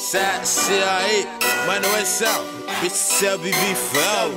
Side CIA, money west south. Bitch, LBB forever,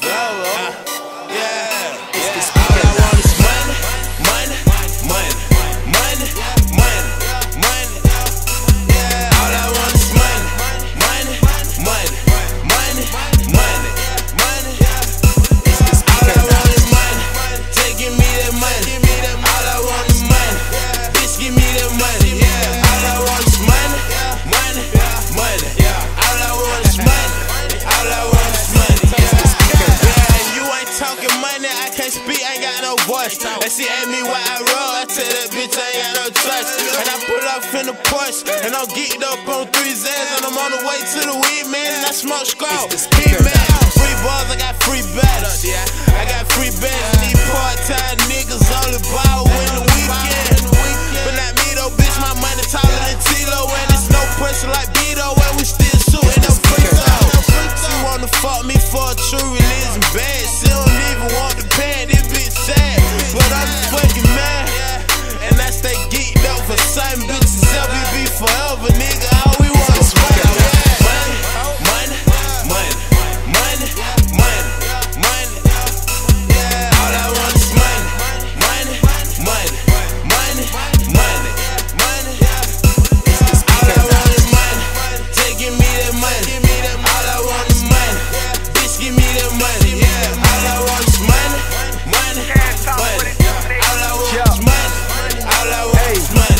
yeah. All I want is money, money, money, money, money, money. Yeah, all I want is money, money, money, money, money, money. All I want is money. Taking me that money. All I want is money. Bitch, give me that money. Yeah, all I want is money, money, money. All I want is money. All I want is money. Yeah, you ain't talking money. I can't speak. I ain't got no voice. And she asked me why I roll. I tell that bitch I ain't got no trust. And I pull up in the Porsche. And I'm geeked up on 3 Z's. And I'm on the way to the weed man. And I smoke scroll. Free balls, I got free battles. I got free battles. These part-time niggas only ball when the weekend. But not me though, bitch. My money taller than Tilo. And it's no pressure like Beto. And we still shooting up free throws. She wanna fuck me for a true religion bad. She don't even want the pan. This bitch sad. But I'm fucking mad. And I stay geeked up for certain bitches. LBB forever, nigga. All we want is money. Money, money, money, money, money. Yeah, all I want is money. Money, money, money, money, money. All I want is money. Taking me that money. All I want is money. Bitch, give me that money. Yeah, all I want is money. Money, money. All I want is money. All I want is money.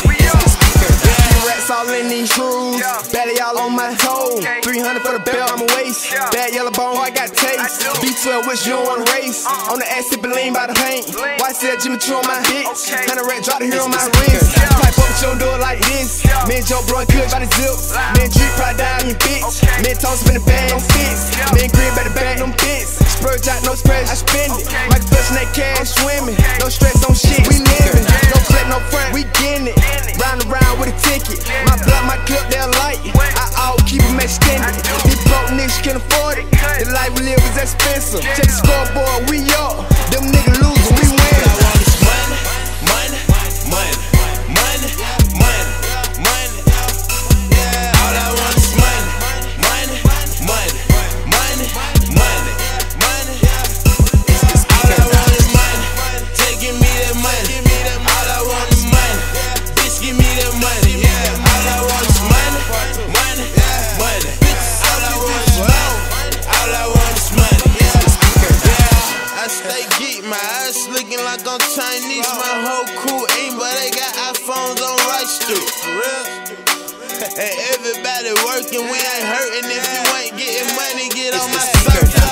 Rats all in these shoes, belly all on my toe. 300 for the belt on my waist. Bad yellow bone, I got taste. B12, which you don't wanna race. On the ass, sippin' lean by the paint. YCL Jimmy Choo on my bitch. 100 rat drop the here on my wrist. Type up, but you don't do it like this. Me and Joe blowin' good by the zip. Me and Drake probably down in bitch. Me and Tom spin the bag, no fits. Me and Green by the bag, them bits. Spurge out, no spread, I spend it. Like fishing that cash, swimming. No stress on shit, we living. No flip, no front, we getting it. Round and round with a ticket. My blood, my clip, they're light. I all keep them extended. These broke niggas can't afford it. The life we live is expensive. Check the scoreboard, we up. Them niggas losing, we win. All I want is money, money, money, money, money, money. Yeah, all I want is money, money, money, money, money, money. All I want is money. Taking me that money. All I want is money. Bitch, give me that money. Yeah, all I want is money, money, money. All I want is money. All I want is money. Yeah, I stay geek. My eyes looking like I'm Chinese. My whole crew ain't, but they got iPhones on Right Street. For real. And everybody working, we ain't hurting. If you ain't getting money, get on my circle.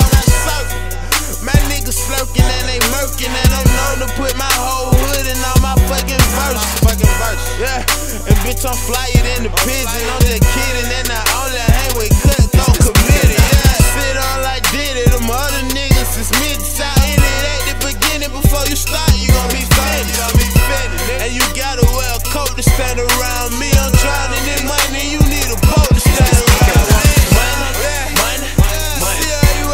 My niggas slurking and they murking, and I'm known to put my whole hood in all my fucking verse. Yeah, and bitch, I'm flyer than the pigeon. I'm just kidding, and I only hang with cutthroat committee. Yeah, fit on like Diddy. Them other niggas is mid-side. Hit it at the beginning before you start. You gon' be finished. And you gotta wear a coat to stand around me. I'm drowning in money. You need a boat to stand around me. Money, money, money.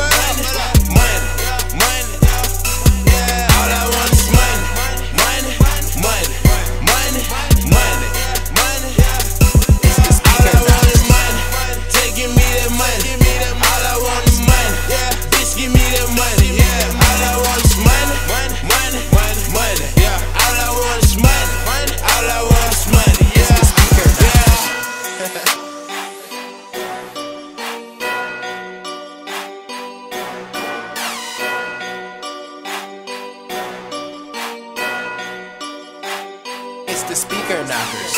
It's the Speaker Knockers.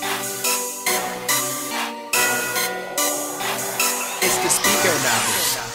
It's the Speaker Knockers.